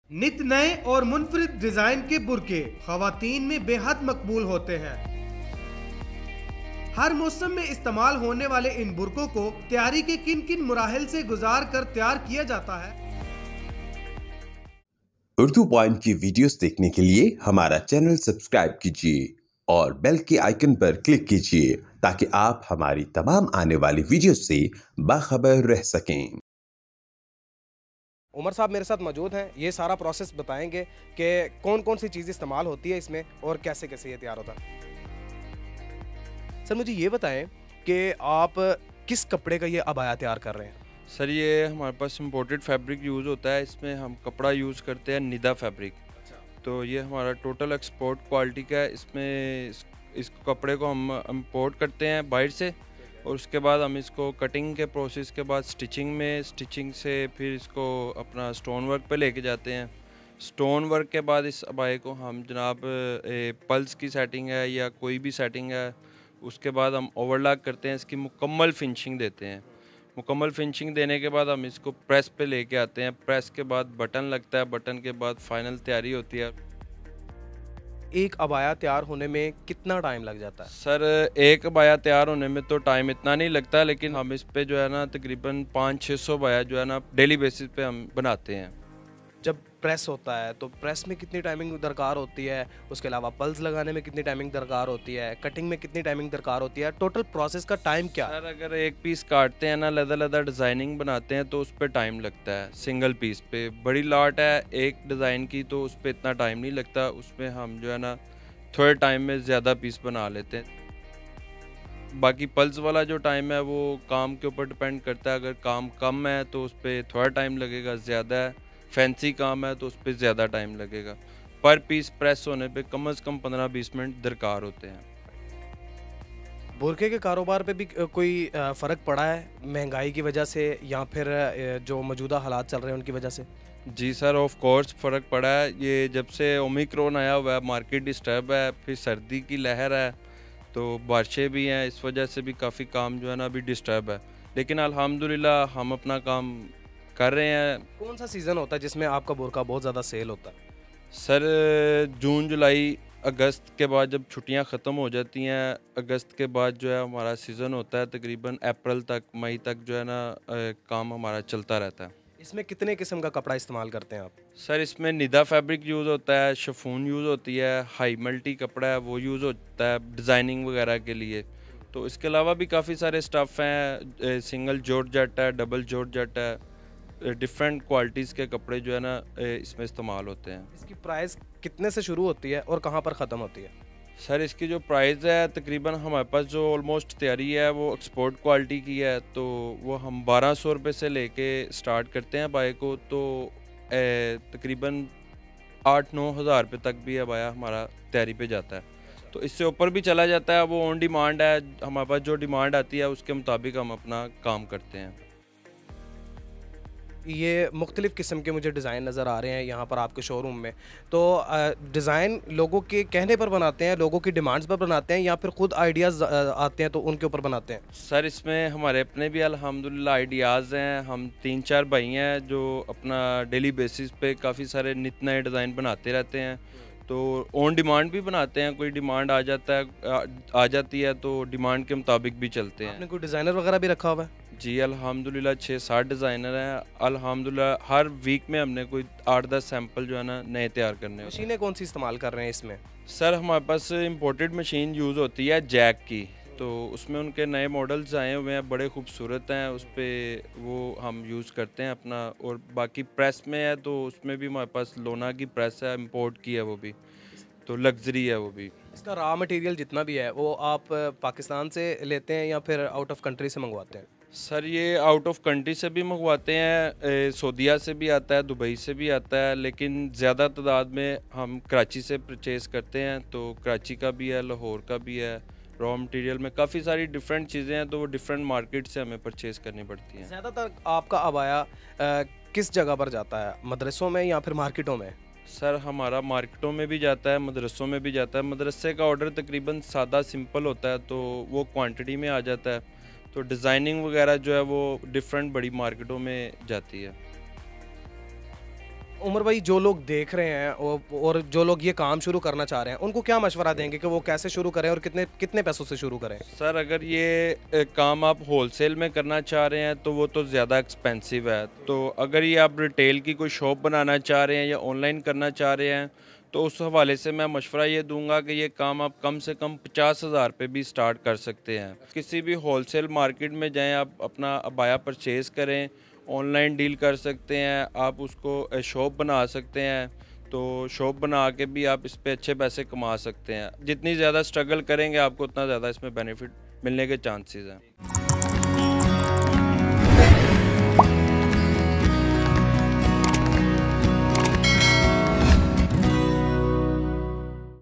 नित नए और मुनफरिद डिजाइन के बुर्के खवातीन में बेहद मकबूल होते हैं। हर मौसम में इस्तेमाल होने वाले इन बुर्कों को तैयारी के किन किन मराहिल से गुजार कर तैयार किया जाता है। उर्दू पॉइंट की वीडियोस देखने के लिए हमारा चैनल सब्सक्राइब कीजिए और बेल के आइकन पर क्लिक कीजिए ताकि आप हमारी तमाम आने वाली वीडियोस से बाखबर रह सकें। उमर साहब मेरे साथ मौजूद हैं। ये सारा प्रोसेस बताएंगे कि कौन कौन सी चीज़ इस्तेमाल होती है इसमें और कैसे कैसे ये तैयार होता है। सर मुझे ये बताएं कि आप किस कपड़े का ये अबाया तैयार कर रहे हैं। सर ये हमारे पास इम्पोर्टेड फैब्रिक यूज़ होता है। इसमें हम कपड़ा यूज़ करते हैं निदा फैब्रिक। तो ये हमारा टोटल एक्सपोर्ट क्वालिटी का है। इसमें इस कपड़े को हम इम्पोर्ट करते हैं बाहर से और उसके बाद हम इसको कटिंग के प्रोसेस के बाद स्टिचिंग से फिर इसको अपना स्टोन वर्क पे लेके जाते हैं। स्टोन वर्क के बाद इस अबाए को हम जनाब पल्स की सेटिंग है या कोई भी सेटिंग है, उसके बाद हम ओवरलॉक करते हैं, इसकी मुकम्मल फिनिशिंग देते हैं। मुकम्मल फिनिशिंग देने के बाद हम इसको प्रेस पे लेके आते हैं। प्रेस के बाद बटन लगता है, बटन के बाद फाइनल तैयारी होती है। एक अबाया तैयार होने में कितना टाइम लग जाता है। सर एक अबाया तैयार होने में तो टाइम इतना नहीं लगता, लेकिन हम इस पे जो है ना तकरीबन 500-600 अबाया जो है ना डेली बेसिस पे हम बनाते हैं। जब प्रेस होता है तो प्रेस में कितनी टाइमिंग दरकार होती है, उसके अलावा पल्स लगाने में कितनी टाइमिंग दरकार होती है, कटिंग में कितनी टाइमिंग दरकार होती है, टोटल प्रोसेस का टाइम क्या है। सर अगर एक पीस काटते हैं ना, लदा डिज़ाइनिंग बनाते हैं तो उस पर टाइम लगता है। सिंगल पीस पे बड़ी लाट है एक डिज़ाइन की तो उस पर इतना टाइम नहीं लगता। उसमें हम जो है ना थोड़े टाइम में ज़्यादा पीस बना लेते हैं। बाकी पल्स वाला जो टाइम है वो काम के ऊपर डिपेंड करता है। अगर काम कम है तो उस पर थोड़ा टाइम लगेगा, ज़्यादा है फैंसी काम है तो उस पर ज़्यादा टाइम लगेगा। पर पीस प्रेस होने पे कम से कम 15-20 मिनट दरकार होते हैं। बुरके के कारोबार पे भी कोई फ़र्क पड़ा है महंगाई की वजह से या फिर जो मौजूदा हालात चल रहे हैं उनकी वजह से। जी सर, ऑफ कोर्स फ़र्क पड़ा है। ये जब से ओमिक्रॉन आया हुआ है मार्केट डिस्टर्ब है, फिर सर्दी की लहर है तो बारिशें भी हैं, इस वजह से भी काफ़ी काम जो है ना अभी डिस्टर्ब है। लेकिन अल्हम्दुलिल्लाह हम अपना काम कर रहे हैं। कौन सा सीज़न होता है जिसमें आपका बुरका बहुत ज़्यादा सेल होता है। सर जून जुलाई अगस्त के बाद जब छुट्टियां ख़त्म हो जाती हैं, अगस्त के बाद जो है हमारा सीज़न होता है तकरीबन अप्रैल तक मई तक जो है ना काम हमारा चलता रहता है। इसमें कितने किस्म का कपड़ा इस्तेमाल करते हैं आप। सर इसमें निदा फैब्रिक यूज़ होता है, शिफॉन यूज़ होती है, हाई मल्टी कपड़ा है वो यूज़ होता है डिज़ाइनिंग वगैरह के लिए। तो इसके अलावा भी काफ़ी सारे स्टफ़ हैं, सिंगल जॉर्जेट है, डबल जॉर्जेट है, डिफरेंट क्वालिटीज़ के कपड़े जो है ना इसमें इस्तेमाल होते हैं। इसकी प्राइस कितने से शुरू होती है और कहाँ पर ख़त्म होती है। सर इसकी जो प्राइस है तकरीबन हमारे पास जो ऑलमोस्ट तैयारी है वो एक्सपोर्ट क्वालिटी की है, तो वो हम 1200 रुपये से लेके स्टार्ट करते हैं बाइक को। तो तकरीबन 8-9 हज़ार रुपये तक भी अबाया हमारा तैयारी पे जाता है। तो इससे ऊपर भी चला जाता है, वो ऑन डिमांड है। हमारे पास जो डिमांड आती है उसके मुताबिक हम अपना काम करते हैं। ये मुख्तलिफ़ किस्म के मुझे डिज़ाइन नज़र आ रहे हैं यहाँ पर आपके शोरूम में। तो डिज़ाइन लोगों के कहने पर बनाते हैं, लोगों की डिमांड्स पर बनाते हैं या फिर ख़ुद आइडियाज़ आते हैं तो उनके ऊपर बनाते हैं। सर इसमें हमारे अपने भी अल्हम्दुलिल्लाह आइडियाज़ हैं। हम 3-4 भाई हैं जो अपना डेली बेसिस पे काफ़ी सारे नित नए डिज़ाइन बनाते रहते हैं। तो ऑन डिमांड भी बनाते हैं, कोई डिमांड आ जाती है तो डिमांड के मुताबिक भी चलते हैं। आपने कोई डिज़ाइनर वगैरह भी रखा हुआ है। जी अल्हम्दुलिल्लाह 6-7 डिज़ाइनर हैं। अल्हम्दुलिल्लाह हर वीक में हमने कोई 8-10 सैंपल जो है ना नए तैयार करने होते हैं। मशीनें कौन सी इस्तेमाल कर रहे हैं इसमें। सर हमारे पास इम्पोर्टेड मशीन यूज़ होती है जैक की, तो उसमें उनके नए मॉडल्स आए हुए हैं, बड़े खूबसूरत हैं। उस पर वो हम यूज़ करते हैं अपना। और बाकी प्रेस में है तो उसमें भी हमारे पास लोना की प्रेस है, इम्पोर्ट की है वो भी, तो लग्जरी है वो भी। इसका रॉ मटेरियल जितना भी है वो आप पाकिस्तान से लेते हैं या फिर आउट ऑफ कंट्री से मंगवाते हैं। सर ये आउट ऑफ कंट्री से भी मंगवाते हैं, सऊदीया से भी आता है, दुबई से भी आता है, लेकिन ज़्यादा तादाद में हम कराची से परचेज़ करते हैं। तो कराची का भी है, लाहौर का भी है। रॉ मटेरियल में काफ़ी सारी डिफरेंट चीज़ें हैं तो वो डिफरेंट मार्केट से हमें परचेज़ करनी पड़ती हैं। ज़्यादातर आपका अबाया किस जगह पर जाता है, मदरसों में या फिर मार्केटों में। सर हमारा मार्केटों में भी जाता है, मदरसों में भी जाता है। मदरसे का ऑर्डर तकरीबन सादा सिंपल होता है तो वो क्वांटिटी में आ जाता है। तो डिज़ाइनिंग वगैरह जो है वो डिफरेंट बड़ी मार्केटों में जाती है। उमर भाई, जो लोग देख रहे हैं और जो लोग ये काम शुरू करना चाह रहे हैं, उनको क्या मशवरा देंगे कि वो कैसे शुरू करें और कितने कितने पैसों से शुरू करें? सर, अगर ये काम आप होलसेल में करना चाह रहे हैं तो वो तो ज़्यादा एक्सपेंसिव है। तो अगर ये आप रिटेल की कोई शॉप बनाना चाह रहे हैं या ऑनलाइन करना चाह रहे हैं तो उस हवाले से मैं मशवरा ये दूंगा कि ये काम आप कम से कम 50,000 पे भी स्टार्ट कर सकते हैं। किसी भी होलसेल मार्केट में जाएं, आप अपना अबाया परचेज़ करें, ऑनलाइन डील कर सकते हैं, आप उसको शॉप बना सकते हैं। तो शॉप बना के भी आप इस पे अच्छे पैसे कमा सकते हैं। जितनी ज़्यादा स्ट्रगल करेंगे आपको उतना ज़्यादा इसमें बेनिफिट मिलने के चांसेस हैं।